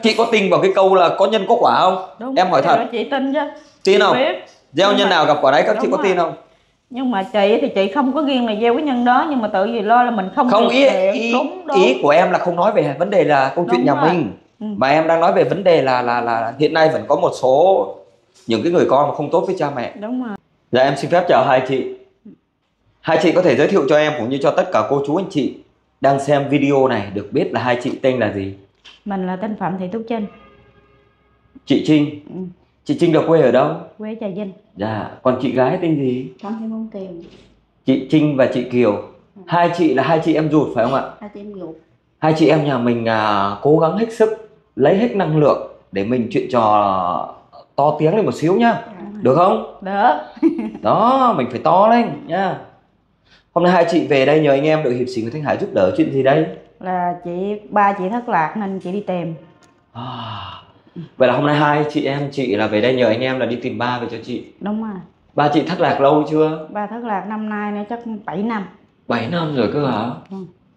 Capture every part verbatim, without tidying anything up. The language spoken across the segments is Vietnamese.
Chị có tin vào cái câu là có nhân có quả không? Đúng, em hỏi thật. chị tin chứ. Tin không? Biết. Gieo nhân mà... nào gặp quả đấy, các chị có rồi. tin không? Nhưng mà chị thì chị không có riêng là gieo cái nhân đó, nhưng mà tự vì lo là mình không không ý, ý, đúng, đúng. ý của em là không nói về vấn đề là câu chuyện nhà rồi. mình ừ. Mà em đang nói về vấn đề là là là hiện nay vẫn có một số những cái người con mà không tốt với cha mẹ. Đúng rồi. Dạ em xin phép chào hai chị. Hai chị có thể giới thiệu cho em cũng như cho tất cả cô chú anh chị đang xem video này được biết là hai chị tên là gì? Mình là tên Phạm Thị Tú Trinh. Chị Trinh. ừ. Chị Trinh là quê ở đâu? Quê Trà Vinh. Dạ, còn chị gái tên gì? Con tên Mông Kiều. Chị Trinh và chị Kiều. ừ. Hai chị là hai chị em ruột phải không ạ? Hai chị em ruột. Hai chị em nhà mình à, cố gắng hết sức lấy hết năng lượng để mình chuyện trò to tiếng lên một xíu nhá. ừ. Được không? Được. Đó, mình phải to lên nhá. Hôm nay hai chị về đây nhờ anh em đội hiệp sĩ Nguyễn Thanh Hải giúp đỡ chuyện gì đây? Là chị ba chị thất lạc nên chị đi tìm. À, vậy là hôm nay hai chị em chị là về đây nhờ anh em là đi tìm ba về cho chị. Đúng rồi. Ba chị thất lạc lâu chưa? Ba thất lạc năm nay nữa chắc bảy năm. bảy năm rồi cơ hả? Ừ.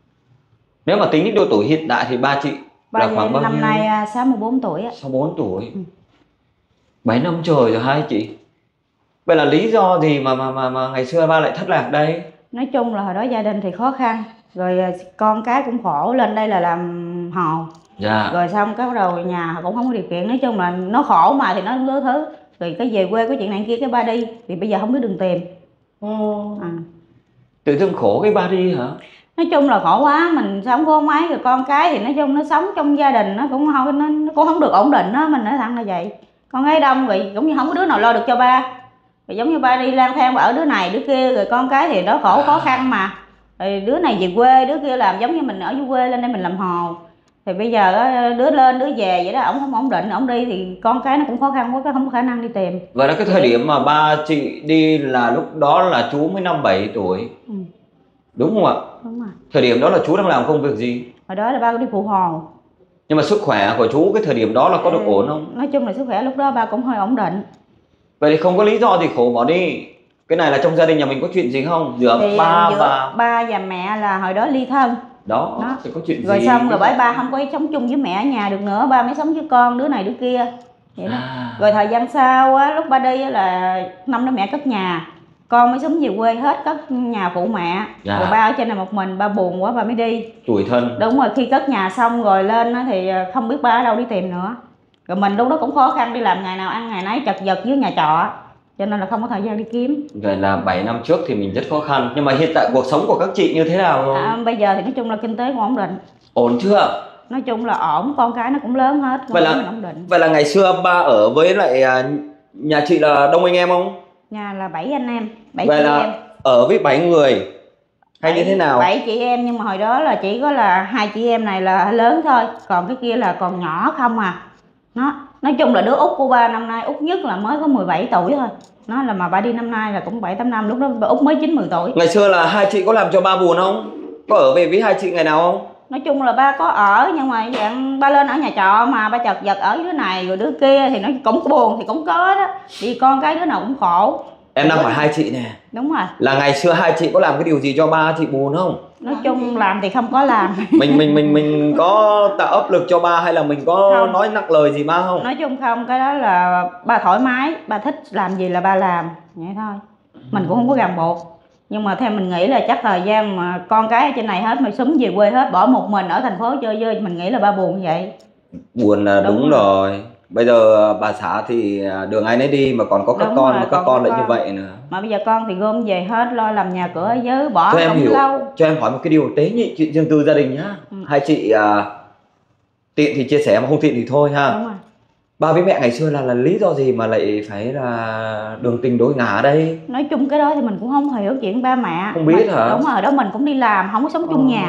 Nếu mà tính đến độ tuổi hiện tại thì ba chị ba là khoảng bao nhiêu? Năm nay sáu mươi bốn tuổi. sáu mươi bốn tuổi. Ừ. bảy năm trời rồi hai chị. Vậy là lý do gì mà mà mà, mà ngày xưa ba lại thất lạc đây? Nói chung là hồi đó gia đình thì khó khăn, rồi con cái cũng khổ, lên đây là làm hồ. Dạ. Rồi xong cái bắt đầu nhà cũng không có điều kiện, nói chung là nó khổ mà thì nó cũng thứ thứ. Rồi cái về quê có chuyện này kia cái ba đi, thì bây giờ không biết đường tìm. Ồ. À. Tự dưng khổ cái ba đi hả? Nói chung là khổ quá, mình sống có mấy rồi con cái thì nói chung nó sống trong gia đình nó cũng không nó, nó cũng không được ổn định đó, mình nói thẳng là vậy. Con gái đông rồi cũng như không có đứa nào lo được cho ba. Rồi giống như ba đi lang thang ở đứa này đứa kia, rồi con cái thì đó khổ khó khăn mà. Rồi đứa này về quê, đứa kia làm giống như mình ở dưới quê lên đây mình làm hồ. Thì bây giờ đứa lên đứa về vậy đó, ổng không ổn định, ổng đi thì con cái nó cũng khó khăn quá, không có khả năng đi tìm. Vậy là cái thời điểm mà ba chị đi là lúc đó là chú mới năm bảy tuổi. Ừ. Đúng không ạ? Đúng rồi. Thời điểm đó là chú đang làm công việc gì? Hồi đó là ba cũng đi phụ hồ. Nhưng mà sức khỏe của chú cái thời điểm đó là có được ừ, ổn không? Nói chung là sức khỏe lúc đó ba cũng hơi ổn định. Vậy thì không có lý do gì khổ bỏ đi. Cái này là trong gia đình nhà mình có chuyện gì không? Giữa thì ba giữa và ba và mẹ là hồi đó ly thân. Đó, đó. Thì có chuyện rồi gì? Xong rồi bởi ba không có sống chung với mẹ ở nhà được nữa, ba mới sống với con đứa này đứa kia. Vậy đó. À. Rồi thời gian sau á, lúc ba đi á, là năm đó mẹ cất nhà, con mới sống về quê hết, cất nhà phụ mẹ. Dạ. Rồi ba ở trên này một mình, ba buồn quá ba mới đi. Tủi thân. Đúng rồi, khi cất nhà xong rồi lên á, thì không biết ba ở đâu đi tìm nữa. Rồi mình lúc đó cũng khó khăn, đi làm ngày nào ăn ngày nấy, chật vật dưới nhà trọ, cho nên là không có thời gian đi kiếm. Vậy là bảy năm trước thì mình rất khó khăn. Nhưng mà hiện tại cuộc sống của các chị như thế nào rồi? À, bây giờ thì nói chung là kinh tế cũng ổn định. Ổn chưa? Nói chung là ổn, con cái nó cũng lớn hết. Vậy là, ổn định. Vậy là ngày xưa ba ở với lại nhà chị là đông anh em không? Nhà là bảy anh em, bảy vậy chị là em. Ở với bảy người hay bảy, như thế nào? Bảy chị em, nhưng mà hồi đó là chỉ có là hai chị em này là lớn thôi, còn cái kia là còn nhỏ không à. Nó nói chung là đứa út của ba năm nay, út nhất là mới có mười bảy tuổi thôi. Nó là mà ba đi năm nay là cũng bảy tám năm, lúc đó út mới chín mười tuổi. Ngày xưa là hai chị có làm cho ba buồn không? Có ở về với hai chị ngày nào không? Nói chung là ba có ở, nhưng mà dạng ba lên ở nhà trọ mà ba chật vật ở đứa này rồi đứa kia thì nó cũng buồn thì cũng có đó. Vì con cái đứa nào cũng khổ. Em đang hỏi hai chị nè. Đúng rồi. Là ngày xưa hai chị có làm cái điều gì cho ba chị buồn không? Nói chung làm thì không có làm. mình mình mình mình có tạo áp lực cho ba hay là mình có không. Nói nặng lời gì ba không? Nói chung không, cái đó là ba thoải mái, ba thích làm gì là ba làm vậy thôi. Mình cũng không có ràng buộc. Nhưng mà theo mình nghĩ là chắc thời gian mà con cái ở trên này hết mà súng về quê hết, bỏ một mình ở thành phố chơi chơi, mình nghĩ là ba buồn vậy. Buồn là đúng, đúng rồi. rồi. Bây giờ bà xã thì đường ai nấy đi mà còn có các đúng con rồi, mà các con lại con. Như vậy nữa. Mà bây giờ con thì gom về hết, lo làm nhà cửa ở dưới, bỏ cho em hiểu, lâu. Cho em hỏi một cái điều tế nhị, chuyện riêng tư gia đình nhá. Ừ. Hai chị à, tiện thì chia sẻ mà không tiện thì thôi ha. Đúng rồi. Ba với mẹ ngày xưa là là lý do gì mà lại phải là đường tình đối ngã ở đây? Nói chung cái đó thì mình cũng không hiểu chuyện ba mẹ. Không biết mà, hả? Đúng rồi, đó mình cũng đi làm, không có sống chung ờ. nhà.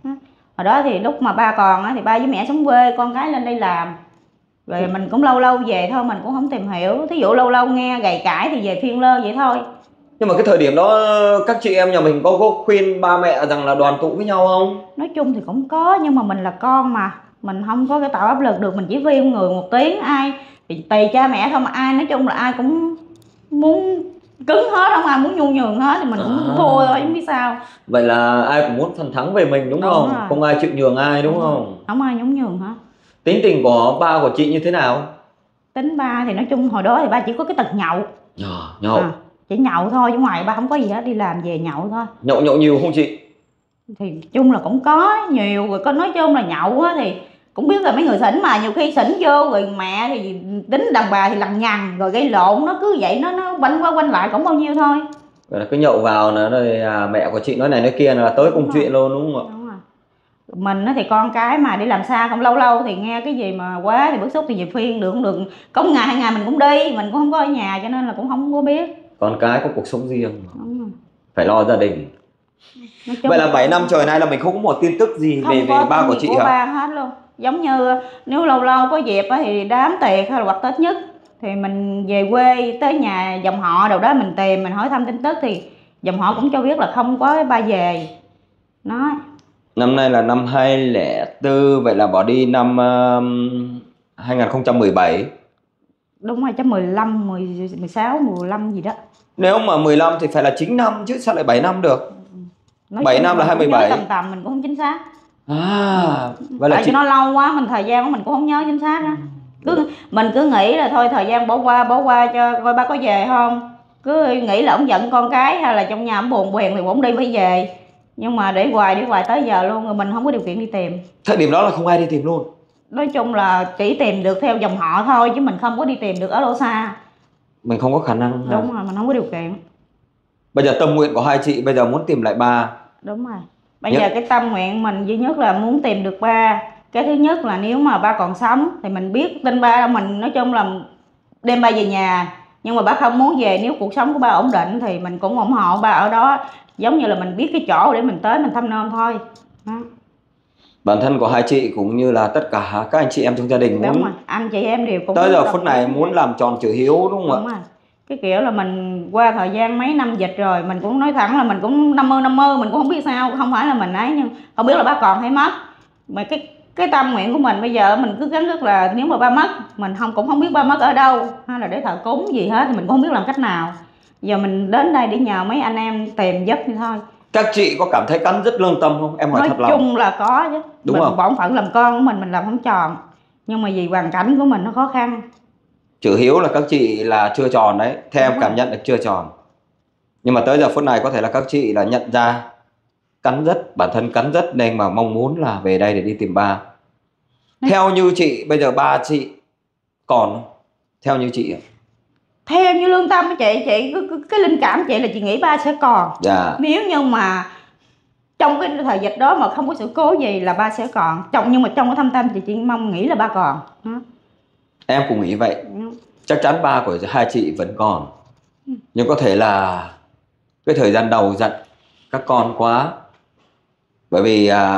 Hồi đó thì lúc mà ba còn thì ba với mẹ sống quê, con gái lên đây làm. Rồi ừ. mình cũng lâu lâu về thôi, mình cũng không tìm hiểu. Thí dụ lâu lâu nghe gầy cãi thì về phiên lơ vậy thôi. Nhưng mà cái thời điểm đó các chị em nhà mình có, có khuyên ba mẹ rằng là đoàn tụ với nhau không? Nói chung thì cũng có, nhưng mà mình là con mà, mình không có cái tạo áp lực được, mình chỉ khuyên người một tiếng, ai thì tùy cha mẹ thôi, mà ai nói chung là ai cũng muốn cứng hết, không ai muốn nhu nhường hết, thì mình cũng à. thua thôi, không biết sao. Vậy là ai cũng muốn phần thắng về mình đúng, đúng không? Rồi. Không ai chịu nhường ai đúng, đúng không? Không ai nhún nhường hết. Tính tình của ba của chị như thế nào? Tính ba thì nói chung hồi đó thì ba chỉ có cái tật nhậu. Nhậu, nhậu. À, chỉ nhậu thôi chứ ngoài ba không có gì hết, đi làm về nhậu thôi. Nhậu nhậu nhiều không chị? Thì chung là cũng có nhiều rồi, có nói chung là nhậu á thì cũng biết là mấy người xỉn mà nhiều khi xỉn vô rồi mẹ thì tính đàn bà thì lằng nhằng rồi gây lộn, nó cứ vậy nó nó quanh qua quanh lại cũng bao nhiêu thôi. Rồi là cứ nhậu vào là rồi à, mẹ của chị nói này nói kia là tới cùng chuyện luôn đúng không ạ? Đúng rồi. Mình thì con cái mà đi làm xa không, lâu lâu thì nghe cái gì mà quá thì bức xúc thì về phiên được không được, có một ngày hai ngày mình cũng đi, mình cũng không có ở nhà cho nên là cũng không có biết. Con cái có cuộc sống riêng, Đúng rồi. phải lo gia đình. Vậy là bảy năm trời nay là mình không có một tin tức gì về về ba của chị hả? Ba hết luôn. Giống như nếu lâu lâu có dịp thì đám tiệc hay là hoặc Tết nhất thì mình về quê tới nhà dòng họ đâu đó mình tìm, mình hỏi thăm tin tức thì dòng họ cũng cho biết là không có ba về. Nói năm nay là năm hai không không bốn, vậy là bỏ đi năm uh, hai không một bảy. Đúng rồi, chắc mười lăm, mười, mười sáu, mười lăm gì đó. Nếu mà mười lăm thì phải là chín năm chứ sao lại bảy năm được? Nói bảy năm là hai mươi bảy. Tầm tầm mình cũng không chính xác. À, vậy là tại chị... cho nó lâu quá, mình thời gian của mình cũng không nhớ chính xác á. Cứ mình cứ nghĩ là thôi thời gian bỏ qua bỏ qua cho coi ba có về không. Cứ nghĩ là ông giận con cái hay là trong nhà ông buồn bèn thì ông đi phải về. Nhưng mà để hoài để hoài tới giờ luôn rồi mình không có điều kiện đi tìm. Thời điểm đó là không ai đi tìm luôn. Nói chung là chỉ tìm được theo dòng họ thôi chứ mình không có đi tìm được ở đâu xa. Mình không có khả năng. Đúng rồi, mình không có điều kiện. Bây giờ tâm nguyện của hai chị bây giờ muốn tìm lại ba. Đúng rồi. Bây Nhất... giờ cái tâm nguyện mình duy nhất là muốn tìm được ba. Cái thứ nhất là nếu mà ba còn sống thì mình biết tin ba, mình nói chung là đem ba về nhà. Nhưng mà ba không muốn về, nếu cuộc sống của ba ổn định thì mình cũng ủng hộ ba ở đó. Giống như là mình biết cái chỗ để mình tới mình thăm nom thôi đó. Bản thân của hai chị cũng như là tất cả các anh chị em trong gia đình muốn... Đúng rồi, anh chị em đều cũng... Tới giờ phút này muốn làm tròn chữ hiếu đúng không ạ? Đúng rồi. Cái kiểu là mình qua thời gian mấy năm dịch rồi, mình cũng nói thẳng là mình cũng năm mươi năm mươi, mình cũng không biết sao, không phải là mình ấy, nhưng không biết là ba còn hay mất. Mà cái cái tâm nguyện của mình bây giờ mình cứ gắng rất là nếu mà ba mất, mình không cũng không biết ba mất ở đâu hay là để thờ cúng gì hết thì mình cũng không biết làm cách nào. Giờ mình đến đây để nhờ mấy anh em tìm giúp như thôi. Các chị có cảm thấy cắn rứt lương tâm không? Em hỏi nói thật lòng. Nói chung là có chứ. Đúng mình không? Bổn phận làm con của mình mình làm không tròn, nhưng mà vì hoàn cảnh của mình nó khó khăn. Chữ hiếu là các chị là chưa tròn đấy, theo em cảm nhận được chưa tròn. Nhưng mà tới giờ phút này có thể là các chị là nhận ra cắn rứt, bản thân cắn rứt nên mà mong muốn là về đây để đi tìm ba. Theo như chị bây giờ ba chị còn theo như chị? Theo như lương tâm của chị, chị cái, cái linh cảm của chị là chị nghĩ ba sẽ còn. Dạ. Nếu như mà trong cái thời dịch đó mà không có sự cố gì là ba sẽ còn. Trong nhưng mà trong cái thâm tâm chị chỉ mong nghĩ là ba còn. Đó. Em cũng nghĩ vậy. Ừ. Chắc chắn ba của hai chị vẫn còn. Ừ. Nhưng có thể là cái thời gian đầu giận các con quá. Bởi vì à,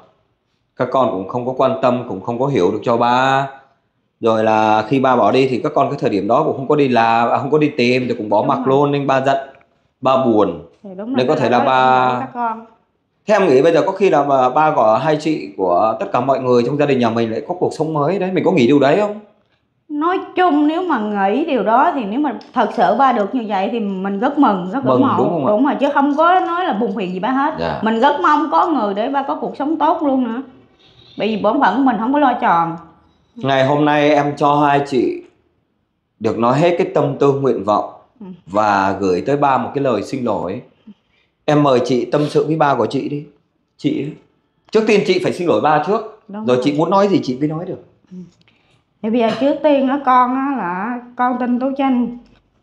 các con cũng không có quan tâm, cũng không có hiểu được cho ba. Rồi là khi ba bỏ đi thì các con cái thời điểm đó cũng không có đi làm, không có đi tìm thì cũng bỏ mặc luôn, nên ba giận, ba buồn. Nên có thể là ba... Theo em nghĩ bây giờ có khi là mà ba của hai chị, của tất cả mọi người trong gia đình nhà mình lại có cuộc sống mới đấy. Mình có nghĩ điều đấy không? Nói chung nếu mà nghĩ điều đó thì nếu mà thật sự ba được như vậy thì mình rất mừng, rất ủng hộ. Đúng không ạ? Đúng rồi, chứ không có nói là buồn phiền gì ba hết. Dạ. Mình rất mong có người để ba có cuộc sống tốt luôn nữa. Bởi vì bổn phận của mình không có lo tròn. Ngày hôm nay em cho hai chị được nói hết cái tâm tư nguyện vọng và gửi tới ba một cái lời xin lỗi. Em mời chị tâm sự với ba của chị đi. Chị trước tiên chị phải xin lỗi ba trước. Đúng rồi, rồi chị muốn nói gì chị mới nói được. Ừ. Thì bây giờ trước tiên đó con đó là con tin Tố Trinh.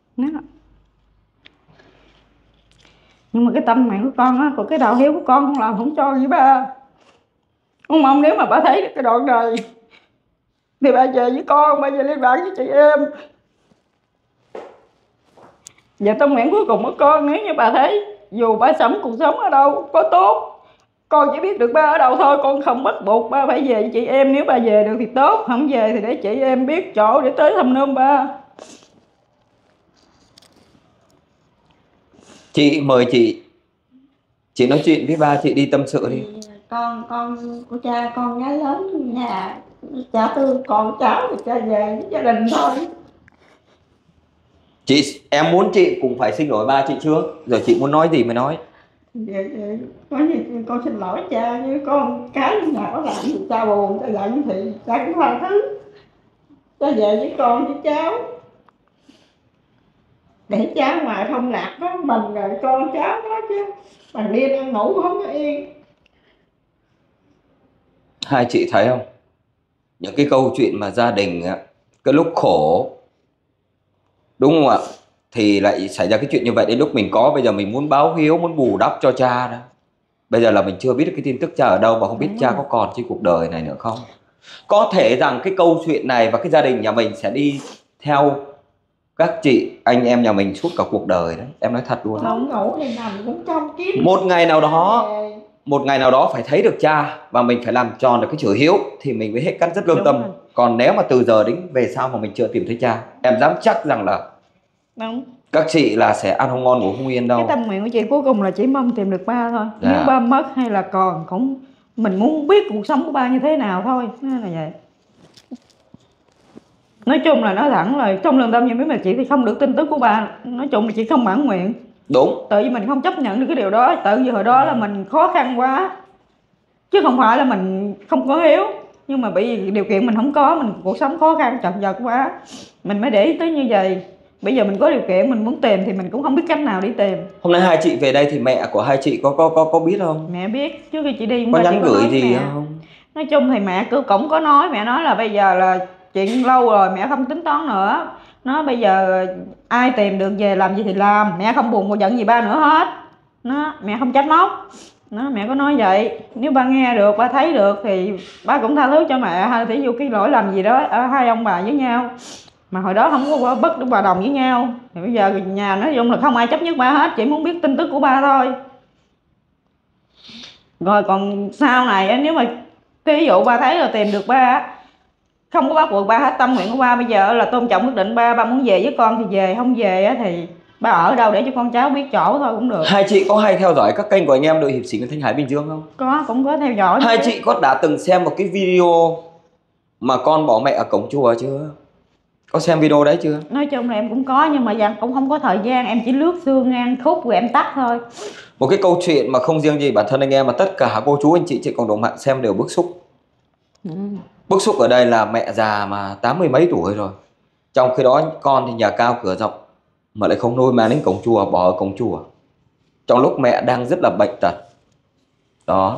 Nhưng mà cái tâm mạng của con á, còn cái đạo hiếu của con không làm không cho với ba. Con mong nếu mà ba thấy được cái đoạn này thì ba về với con, ba về liên lạc với chị em. Và tâm nguyện cuối cùng của con, nếu như bà thấy dù ba sống cuộc sống ở đâu có tốt, con chỉ biết được ba ở đâu thôi, con không bắt buộc ba phải về với chị em. Nếu ba về được thì tốt, không về thì để chị em biết chỗ để tới thăm nom ba. Chị mời chị chị nói chuyện với ba chị đi, tâm sự đi. Con con của cha con gái lớn nhà, cha tư con cháu thì cha về với gia đình thôi. Chị em muốn chị cũng phải xin lỗi ba chị trước, rồi chị muốn nói gì mới nói. Vậy, vậy, có gì con xin lỗi cha, như con cái nhà có làm gì cha buồn cha giận thì cha cũng tha thứ, cha về với con với cháu, để cháu ngoài không lạc có mình rồi con cháu đó chứ, bằng đêm ăn ngủ không có yên. Hai chị thấy không, những cái câu chuyện mà gia đình á, cái lúc khổ, đúng không ạ, thì lại xảy ra cái chuyện như vậy. Đến lúc mình có, bây giờ mình muốn báo hiếu, muốn bù đắp cho cha đó. Bây giờ là mình chưa biết được cái tin tức cha ở đâu, và không biết cha có còn trên cuộc đời này nữa không. Có thể rằng cái câu chuyện này và cái gia đình nhà mình sẽ đi theo các chị, anh em nhà mình suốt cả cuộc đời đấy. Em nói thật luôn. Không ngủ thì nằm cũng trong kiếm. Một ngày nào đó, một ngày nào đó phải thấy được cha và mình phải làm tròn được cái chữ hiếu thì mình mới hết cắt rất lương tâm. rồi. Còn nếu mà từ giờ đến về sau mà mình chưa tìm thấy cha, em dám chắc rằng là Đúng. các chị là sẽ ăn không ngon ngủ không yên đâu. Cái tâm nguyện của chị cuối cùng là chỉ mong tìm được ba thôi. Dạ. Nếu ba mất hay là còn, cũng mình muốn biết cuộc sống của ba như thế nào thôi. Nó là vậy. Nói chung là nói thẳng là trong lương tâm như biết mà chị thì không được tin tức của ba. Nói chung là chị không mãn nguyện. Đúng. Tại vì mình không chấp nhận được cái điều đó. Tại vì hồi đó là mình khó khăn quá, chứ không phải là mình không có hiếu. Nhưng mà bởi vì điều kiện mình không có, mình cuộc sống khó khăn chật vật quá, mình mới để ý tới như vậy. Bây giờ mình có điều kiện, mình muốn tìm thì mình cũng không biết cách nào đi tìm. Hôm nay hai chị về đây thì mẹ của hai chị có có có có biết không? Mẹ biết, trước khi chị đi có nhắn chị gửi nói gì mẹ. không? Nói chung thì mẹ cứ cũng có nói, mẹ nói là bây giờ là chuyện lâu rồi, mẹ không tính toán nữa. Nó bây giờ ai tìm được về làm gì thì làm, mẹ không buồn, buồn giận gì ba nữa hết. Nó mẹ không trách móc. Nó mẹ có nói vậy, nếu ba nghe được, ba thấy được thì ba cũng tha thứ cho mẹ. Hay thí dụ cái lỗi làm gì đó ở hai ông bà với nhau mà hồi đó không có bất được hòa đồng với nhau, thì bây giờ nhà nói chung là không ai chấp nhất ba hết, chỉ muốn biết tin tức của ba thôi. Rồi còn sau này nếu mà ví dụ ba thấy là tìm được ba, không có bắt buộc ba hết, tâm nguyện của ba bây giờ là tôn trọng quyết định ba. Ba muốn về với con thì về, không về thì ba ở đâu để cho con cháu biết chỗ thôi cũng được. Hai chị có hay theo dõi các kênh của anh em đội hiệp sĩ Nguyễn Thanh Hải Bình Dương không? Có, cũng có theo dõi. Hai chị có đã từng xem một cái video mà con bỏ mẹ ở cổng chùa chưa? Có xem video đấy chưa? Nói chung là em cũng có, nhưng mà dần cũng không có thời gian, em chỉ lướt xương ngang khúc rồi em tắt thôi. Một cái câu chuyện mà không riêng gì bản thân anh em mà tất cả cô chú anh chị trên cộng đồng mạng xem đều bức xúc. Ừ. Bức xúc ở đây là mẹ già mà tám mươi mấy tuổi rồi, trong khi đó con thì nhà cao cửa rộng mà lại không nuôi, mà đến cổng chùa, bỏ ở cổng chùa trong lúc mẹ đang rất là bệnh tật đó.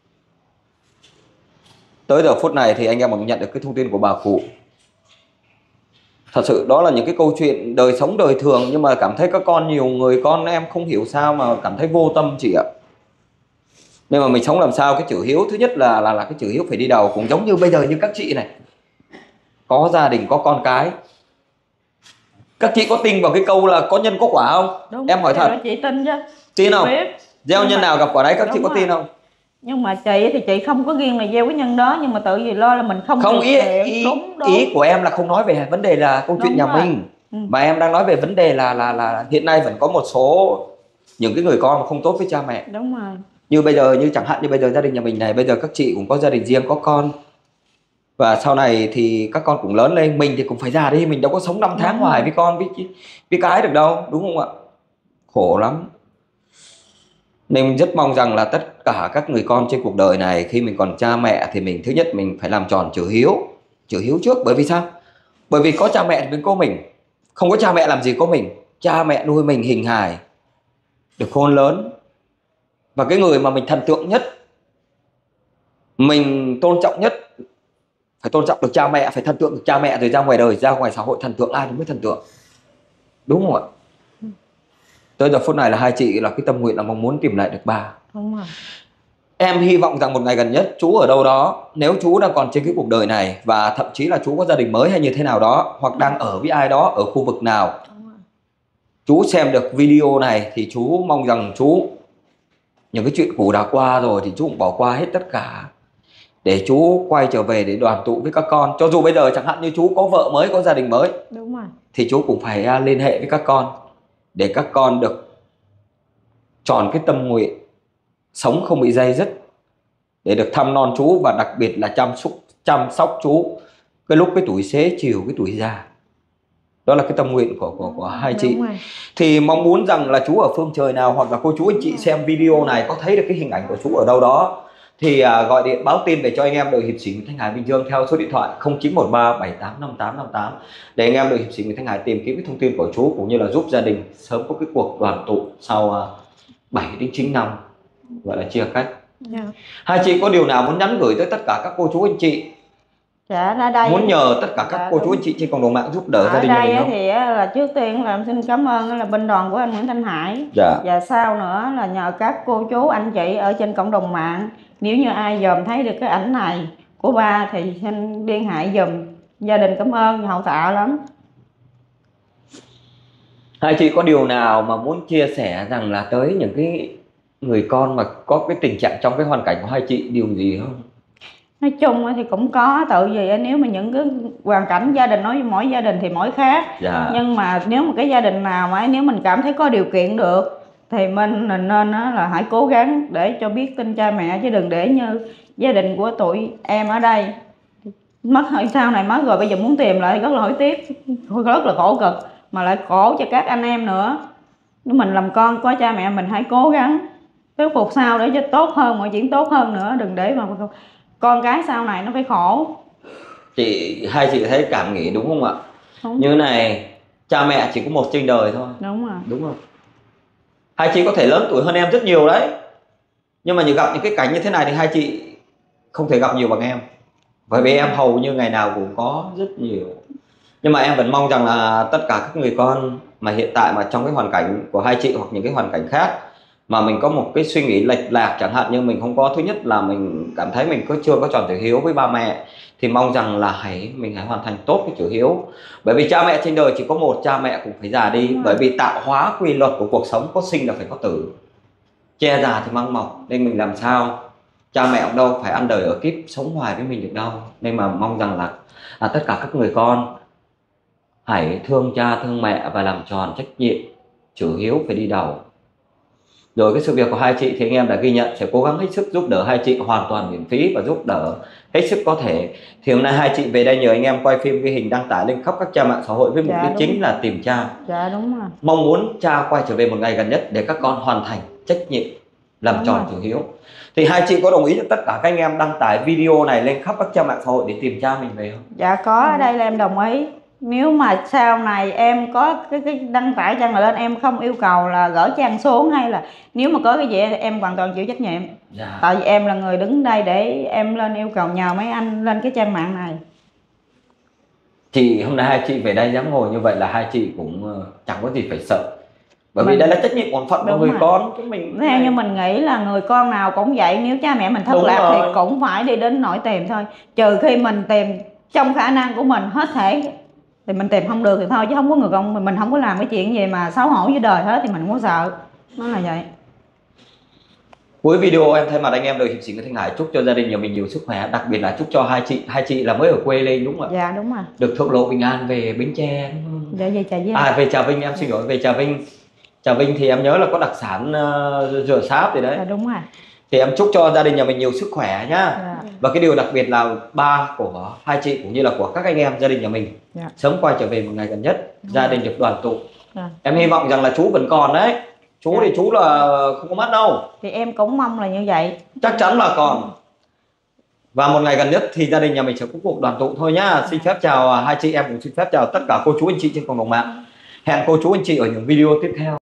Tới giờ phút này thì anh em còn nhận được cái thông tin của bà cụ. Thật sự đó là những cái câu chuyện đời sống đời thường, nhưng mà cảm thấy các con, nhiều người con em không hiểu sao mà cảm thấy vô tâm chị ạ. Nhưng mà mình sống làm sao cái chữ hiếu, thứ nhất là là là cái chữ hiếu phải đi đầu. Cũng giống như bây giờ như các chị này, có gia đình có con cái, các chị có tin vào cái câu là có nhân có quả không? Đúng, em hỏi thật. chị tin chứ. Tin không? Biết. Gieo nhân mà, nào gặp quả đấy, các chị có rồi. tin không? Nhưng mà chị thì chị không có riêng là gieo cái nhân đó, nhưng mà tự vì lo là mình không Không, ý, thiện. ý, Đúng, đúng. ý của em là không nói về vấn đề là câu chuyện Đúng nhà rồi. mình. Ừ. Mà em đang nói về vấn đề là là là hiện nay vẫn có một số những cái người con mà không tốt với cha mẹ. Đúng rồi. Như bây giờ, như chẳng hạn như bây giờ gia đình nhà mình này, bây giờ các chị cũng có gia đình riêng, có con. Và sau này thì các con cũng lớn lên, mình thì cũng phải già đi, mình đâu có sống năm tháng hoài với con với, với cái được đâu, đúng không ạ? Khổ lắm. Nên mình rất mong rằng là tất cả các người con trên cuộc đời này, khi mình còn cha mẹ thì mình thứ nhất mình phải làm tròn chữ hiếu. Chữ hiếu trước, bởi vì sao? Bởi vì có cha mẹ thì mới có mình. Không có cha mẹ làm gì có mình. Cha mẹ nuôi mình hình hài, được khôn lớn. Và cái người mà mình thần tượng nhất, mình tôn trọng nhất, phải tôn trọng được cha mẹ, phải thần tượng được cha mẹ, rồi ra ngoài đời, ra ngoài xã hội thần tượng ai thì mới thần tượng. Đúng không ạ? Tới giờ phút này là hai chị là cái tâm nguyện là mong muốn tìm lại được ba. Đúng rồi. Em hy vọng rằng một ngày gần nhất chú ở đâu đó, nếu chú đang còn trên cái cuộc đời này, và thậm chí là chú có gia đình mới hay như thế nào đó, hoặc đang ở với ai đó ở khu vực nào, chú xem được video này thì chú mong rằng chú, những cái chuyện cũ đã qua rồi thì chú cũng bỏ qua hết tất cả, để chú quay trở về để đoàn tụ với các con. Cho dù bây giờ chẳng hạn như chú có vợ mới, có gia đình mới, Đúng rồi. thì chú cũng phải liên hệ với các con, để các con được tròn cái tâm nguyện, sống không bị day dứt, để được thăm non chú, và đặc biệt là chăm sóc, chăm sóc chú cái lúc cái tuổi xế chiều, cái tuổi già. Đó là cái tâm nguyện của của của hai chị. Đúng rồi. Thì mong muốn rằng là chú ở phương trời nào hoặc là cô chú anh chị xem video này có thấy được cái hình ảnh của chú ở đâu đó thì à, gọi điện báo tin về cho anh em đội hiệp sĩ Nguyễn Thanh Hải Bình Dương theo số điện thoại không chín một ba bảy tám năm tám năm tám để anh em đội hiệp sĩ Nguyễn Thanh Hải tìm kiếm cái thông tin của chú cũng như là giúp gia đình sớm có cái cuộc đoàn tụ sau à, bảy đến chín năm gọi là chia cách. Yeah. Hai chị có điều nào muốn nhắn gửi tới tất cả các cô chú anh chị, Dạ, ra đây muốn nhờ tất cả các dạ, cô chú đúng. anh chị trên cộng đồng mạng giúp đỡ ở gia đình nhà đây mình á không? thì á, là trước tiên là em xin cảm ơn là binh đoàn của anh Nguyễn Thanh Hải. Dạ. Và sau nữa là nhờ các cô chú anh chị ở trên cộng đồng mạng, nếu như ai dòm thấy được cái ảnh này của ba thì xin liên hệ dùm. Gia đình cảm ơn hậu tạ lắm. Hai chị có điều nào mà muốn chia sẻ rằng là tới những cái người con mà có cái tình trạng trong cái hoàn cảnh của hai chị điều gì không? Nói chung thì cũng có, tự vì nếu mà những cái hoàn cảnh gia đình, nói với mỗi gia đình thì mỗi khác. Dạ. Nhưng mà nếu mà cái gia đình nào mà nếu mình cảm thấy có điều kiện được thì mình nên là hãy cố gắng để cho biết tin cha mẹ, chứ đừng để như gia đình của tụi em ở đây mất hơi sau này mất rồi bây giờ muốn tìm lại rất là hối tiếc, rất là khổ cực mà lại khổ cho các anh em nữa. Nếu mình làm con có cha mẹ mình hãy cố gắng khắc phục sau để cho tốt hơn, mọi chuyện tốt hơn nữa, đừng để mà con cái sau này nó phải khổ. Chị hai chị thấy cảm nghĩ đúng không ạ? Đúng. Như này, cha mẹ chỉ có một trên đời thôi. Đúng rồi. Đúng không? Hai chị có thể lớn tuổi hơn em rất nhiều đấy, nhưng mà như gặp những cái cảnh như thế này thì hai chị không thể gặp nhiều bằng em, bởi vì em hầu như ngày nào cũng có rất nhiều. Nhưng mà em vẫn mong rằng là tất cả các người con mà hiện tại mà trong cái hoàn cảnh của hai chị hoặc những cái hoàn cảnh khác mà mình có một cái suy nghĩ lệch lạc, chẳng hạn như mình không có, thứ nhất là mình cảm thấy mình có chưa có tròn chữ hiếu với ba mẹ, thì mong rằng là hãy mình hãy hoàn thành tốt cái chữ hiếu. Bởi vì cha mẹ trên đời chỉ có một, cha mẹ cũng phải già đi. Bởi vì tạo hóa quy luật của cuộc sống, có sinh là phải có tử, che già thì mang mọc, nên mình làm sao cha mẹ cũng đâu phải ăn đời ở kiếp sống hoài với mình được đâu. Nên mà mong rằng là, là tất cả các người con hãy thương cha thương mẹ và làm tròn trách nhiệm, chữ hiếu phải đi đầu. Rồi cái sự việc của hai chị thì anh em đã ghi nhận, sẽ cố gắng hết sức giúp đỡ hai chị hoàn toàn miễn phí và giúp đỡ hết sức có thể. Thì hôm nay hai chị về đây nhờ anh em quay phim ghi hình đăng tải lên khắp các trang mạng xã hội với mục Dạ, đích đúng. chính là tìm cha. Dạ đúng rồi. Mong muốn cha quay trở về một ngày gần nhất để các con hoàn thành trách nhiệm, làm Đúng tròn rồi. chữ hiếu. Thì hai chị có đồng ý cho tất cả các anh em đăng tải video này lên khắp các trang mạng xã hội để tìm cha mình về không? Dạ có, ở đây là em đồng ý. Nếu mà sau này em có cái, cái đăng tải trang này lên, em không yêu cầu là gỡ trang xuống, hay là nếu mà có cái gì em hoàn toàn chịu trách nhiệm. Dạ. Tại vì em là người đứng đây để em lên yêu cầu nhờ mấy anh lên cái trang mạng này. Thì hôm nay hai chị về đây dám ngồi như vậy là hai chị cũng chẳng có gì phải sợ. Bởi vì Mình- đây là trách nhiệm bổn phận của Đúng người rồi. con của mình. Theo như mình nghĩ là người con nào cũng vậy, nếu cha mẹ mình thất Đúng lạc rồi. thì cũng phải đi đến nỗi tìm thôi. Trừ khi mình tìm trong khả năng của mình hết thể thì mình tìm không được thì thôi, chứ không có người con mình mình không có làm cái chuyện gì mà xấu hổ với đời hết thì mình không có sợ. Nó là vậy. Cuối video em thay mặt anh em đội hiệp sĩ Nguyễn Thanh Hải chúc cho gia đình nhà mình nhiều sức khỏe, đặc biệt là chúc cho hai chị, hai chị là mới ở quê lên đúng không ạ? Dạ đúng rồi. Được thượng lộ bình an về Bến Tre đúng không? Dạ về Trà Vinh. À về Trà Vinh, em xin lỗi, về Trà Vinh. Trà Vinh thì em nhớ là có đặc sản uh, rửa sáp gì đấy. Dạ đúng rồi. Thì em chúc cho gia đình nhà mình nhiều sức khỏe nhá. Dạ. Và cái điều đặc biệt là ba của hai chị cũng như là của các anh em gia đình nhà mình Dạ. sớm quay trở về một ngày gần nhất, gia đình được đoàn tụ. Dạ. Em hy vọng rằng là chú vẫn còn đấy. Chú Dạ. thì chú là không có mất đâu. Thì em cũng mong là như vậy. Chắc chắn là còn. Và một ngày gần nhất thì gia đình nhà mình sẽ có cuộc đoàn tụ thôi nhá. Xin phép chào hai chị em, cũng xin phép chào tất cả cô chú anh chị trên cộng đồng mạng. Hẹn cô chú anh chị ở những video tiếp theo.